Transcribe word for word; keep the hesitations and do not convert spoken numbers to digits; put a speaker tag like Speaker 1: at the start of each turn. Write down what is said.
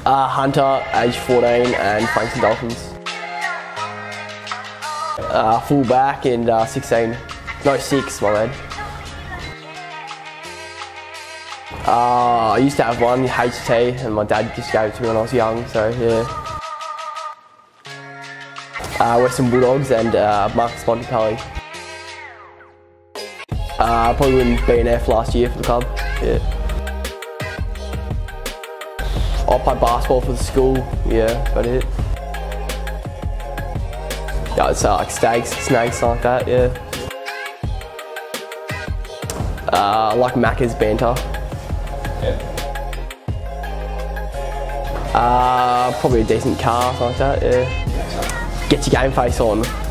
Speaker 1: Uh, Hunter, age fourteen, and Frankston Dolphins. Uh, full back and uh, sixteen. No, six, my bad. Uh, I used to have one, H T, and my dad just gave it to me when I was young, so yeah. Uh, Western Bulldogs and uh, Marcus Montepelli. Uh, probably win B N F last year for the club, yeah. I played basketball for the school, yeah, that's about it. Yeah, it's uh, like steaks, snakes, like that, yeah. Uh, I like Macca's banter.
Speaker 2: Yeah.
Speaker 1: Uh, probably a decent car, something like that, yeah. Get your game face on.